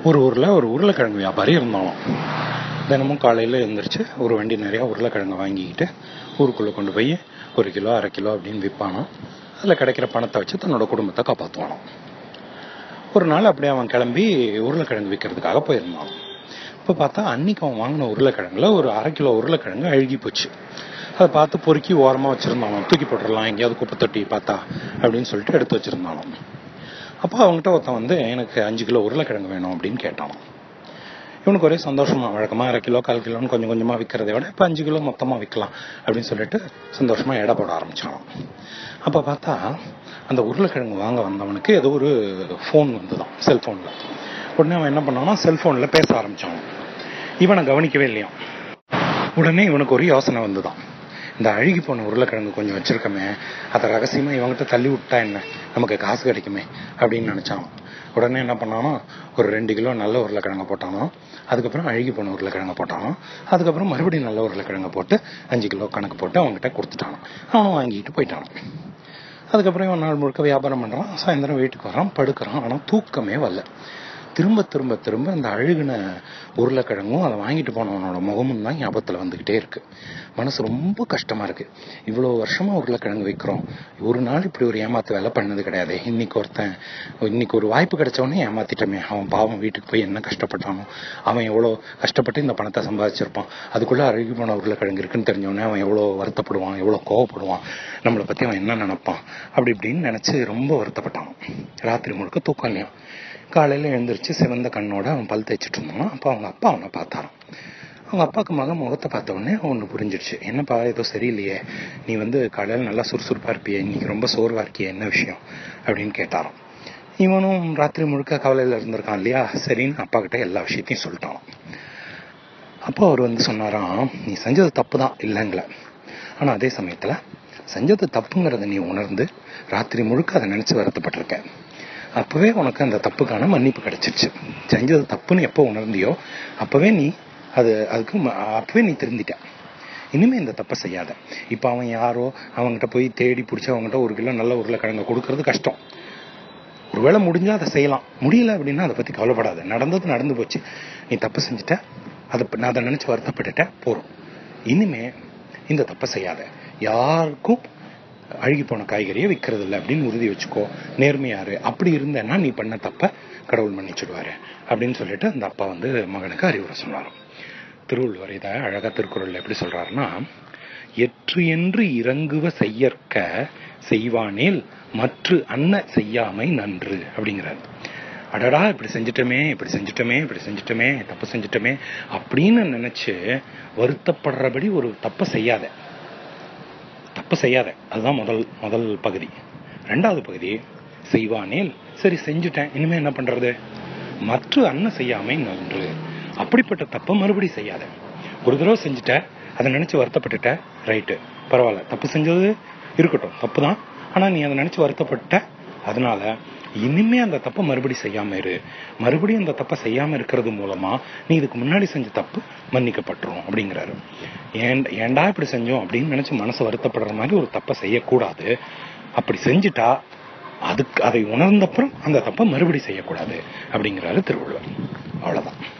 ஒரு ஊரில் ஒரு உருளைக்கிழங்கு வியாபாரி இருந்தாலும் தினமும் காலையில் எழுந்திரிச்சு ஒரு வண்டி நிறையா உருளைக்கிழங்கு வாங்கிக்கிட்டு ஊருக்குள்ளே கொண்டு போய் 1 கிலோ 1/2 கிலோ அப்படின்னு விற்பானோ. அதில் கிடைக்கிற பணத்தை வச்சு தன்னோட குடும்பத்தை காப்பாற்றுவானோ. ஒரு நாள் அப்படியே அவன் கிளம்பி உருளைக்கிழங்கு விற்கிறதுக்காக போயிருந்தான். இப்போ பார்த்தா அன்னைக்கு அவன் வாங்கின உருளைக்கிழங்குல ஒரு 1/2 கிலோ உருளைக்கிழங்கு அழுகி போச்சு. அதை பார்த்து பொறுக்கி ஓரமாக வச்சுருந்தாலும், தூக்கி போட்டுடலாம் எங்கேயாவது குப்பை தொட்டி பார்த்தா அப்படின்னு சொல்லிட்டு எடுத்து வச்சுருந்தாலும். அப்போ அவங்ககிட்ட ஒருத்தன் எனக்கு 5 கிலோ உருளைக்கிழங்கு வேணும் அப்படின்னு கேட்டானோ. இவனுக்கு ஒரே சந்தோஷமா, வழக்கமாக 1/2 கிலோ 1/4 கிலோன்னு கொஞ்சம் கொஞ்சமாக விற்கிறத விட இப்போ 5 கிலோ மொத்தமாக விற்கலாம் அப்படின்னு சொல்லிட்டு சந்தோஷமாக எடை போட ஆரம்பிச்சானோ. அப்போ பார்த்தா அந்த உருளைக்கிழங்கு வாங்க வந்தவனுக்கு ஏதோ ஒரு ஃபோன் வந்துதான், செல்ஃபோனில். உடனே அவன் என்ன பண்ணானா, செல்ஃபோனில் பேச ஆரம்பிச்சான். இவனை கவனிக்கவே இல்லையாம். உடனே இவனுக்கு ஒரு யோசனை வந்துதான். இந்த அழுகி போன உருளைக்கிழங்கு கொஞ்சம் வச்சிருக்கமே, அதை ரகசியமாக இவங்கிட்ட தள்ளி விட்டா என்ன, நமக்கு காசு கிடைக்குமே அப்படின்னு நினச்சான். உடனே என்ன பண்ணானோ, ஒரு 2 கிலோ நல்ல உருளைக்கிழங்கு போட்டானோ, அதுக்கப்புறம் அழுகி போன உருளைக்கிழங்கு போட்டானோ, அதுக்கப்புறம் மறுபடியும் நல்ல உருளைக்கிழங்கு போட்டு 5 கிலோ கணக்கு போட்டு அவங்ககிட்ட கொடுத்துட்டானோ. அவனும் வாங்கிட்டு போயிட்டானோ. அதுக்கப்புறம் இவன் நாள் முழுக்க வியாபாரம் பண்ணுறான். சாயந்தரம் வீட்டுக்கு வரான், படுக்கிறான். ஆனால் தூக்கமே வரல. திரும்ப திரும்ப திரும்ப அந்த அழுகின உருளைக்கிழங்கும் அதை வாங்கிட்டு போனவனோட முகமும் தான் ஞாபகத்தில் வந்துக்கிட்டே இருக்கு. மனசு ரொம்ப கஷ்டமா இருக்கு. இவ்வளோ வருஷமா உருளைக்கிழங்கு வைக்கிறோம், ஒரு நாள் இப்படி ஒரு ஏமாத்து வேலை பண்ணது கிடையாது. இன்னைக்கு ஒரு வாய்ப்பு கிடைச்சவொடனே ஏமாத்திட்டமே. அவன் பாவம் வீட்டுக்கு போய் என்ன கஷ்டப்பட்டானோ, அவன் எவ்வளோ கஷ்டப்பட்டு இந்த பணத்தை சம்பாதிச்சிருப்பான். அதுக்குள்ள அழுகி போன உருளைக்கிழங்கு இருக்குன்னு தெரிஞ்சவொடனே அவன் எவ்வளோ வருத்தப்படுவான், எவ்வளோ கோவப்படுவான், நம்மளை பற்றி அவன் என்ன நினைப்பான் அப்படி இப்படின்னு நினச்சி ரொம்ப வருத்தப்பட்டான். ராத்திரி முழுக்க தூக்கம் இல்லையா. காலையில் எழுந்திரிச்சு சிவந்த கண்ணோட அவன் பல் தேய்ச்சிட்டு இருந்தான். அப்போ அவங்க அப்பா அவனை பார்த்தாரான். அவங்க அப்பாவுக்கு மகன் முகத்தை பார்த்த உடனே ஒன்று புரிஞ்சிடுச்சு. என்னப்பா ஏதோ சரியில்லையே, நீ காலையில் நல்லா சுறுசுறுப்பாக இருப்பியே, இன்னைக்கு ரொம்ப சோர்வாக இருக்கியே, என்ன விஷயம் அப்படின்னு கேட்டாராம். இவனும் ராத்திரி முழுக்க கவலையில் இருந்திருக்கான் இல்லையா. சரின்னு அப்பா கிட்ட எல்லா விஷயத்தையும் சொல்லிட்டான். அப்போ அவர் சொன்னாராம், நீ செஞ்சது தப்பு தான் இல்லைங்கள, ஆனால் அதே சமயத்தில் செஞ்சது தப்புங்கிறத நீ உணர்ந்து ராத்திரி முழுக்க அதை நினச்சி வருத்தப்பட்டிருக்க. அப்பவே உனக்கு அந்த தப்புக்கான மன்னிப்பு கிடைச்சிருச்சு. செஞ்சது தப்புன்னு எப்போ உணர்ந்தியோ அப்பவே நீ திருந்திட்ட. இனிமே இந்த தப்பை செய்யாத. இப்ப அவன் யாரோ அவங்ககிட்ட போய் தேடி பிடிச்சி அவங்ககிட்ட 1 கிலோ நல்ல உருளைக்கிழங்கு கொடுக்கறது கஷ்டம். ஒருவேளை முடிஞ்சா அதை செய்யலாம், முடியல அப்படின்னா அதை பத்தி கவலைப்படாத. நடந்தது நடந்து போச்சு, நீ தப்பு செஞ்சுட்ட, நான் அதை நினைச்சு வருத்தப்பட்டுட்ட, போறோம். இனிமே இந்த தப்பை செய்யாத. யாருக்கும் அழுகி போன காய்கறியை விற்கிறது இல்லை அப்படின்னு உறுதி வச்சுக்கோ. நேர்மையாரு. அப்படி இருந்தேன்னா நீ பண்ண தப்ப கடவுள் மன்னிச்சுடுவாரு அப்படின்னு சொல்லிட்டு அந்த அப்பா மகனுக்கு அறிவுரை சொன்னார். திருவள்ளுவர் இதை அழகா திருக்குறள் எப்படி சொல்றாருன்னா, எற்று என்று இறங்குவ செய்யற்க செய்வானேல் மற்ற அன்ன செய்யாமை நன்று அப்படிங்கிறார். அடடா இப்படி செஞ்சுட்டோமே தப்பு செஞ்சுட்டோமே அப்படின்னு நினைச்சு வருத்தப்படுறபடி ஒரு தப்பை செய்யாத. அதுதான் முதல் பகுதி. 2வது பகுதி, செய்வானேல் சரி செஞ்சுட்டேன், இனிமே என்ன பண்றது, மற்ற அன்ன செய்யாமை நன்று. அப்படிப்பட்ட தப்பை மறுபடியும் செய்யாத. ஒரு தடவை செஞ்சுட்ட, அதை நினைச்சு வருத்தப்பட்டுட்ட, ரைட்டு பரவாயில்ல, தப்பு செஞ்சது இருக்கட்டும், தப்பு தான், ஆனா நீ அதை நினைச்சு வருத்தப்பட்ட, அதனால இனிமே அந்த தப்பை மறுபடியும் செய்யாம இரு. மறுபடியும் அந்த தப்பை செய்யாம இருக்கிறது மூலமா நீ இதுக்கு முன்னாடி செஞ்ச தப்பு மன்னிக்கப்பட்டுரும் அப்படிங்கிறாரு. ஏண்டா இப்படி செஞ்சோம் அப்படின்னு நினைச்சு மனசு வருத்தப்படுற மாதிரி ஒரு தப்பை செய்யக்கூடாது. அப்படி செஞ்சுட்டா அதை உணர்ந்தப்புறம் அந்த தப்பை மறுபடியும் செய்யக்கூடாது அப்படிங்கிறாரு திருவள்ளுவர். அவ்வளவுதான்.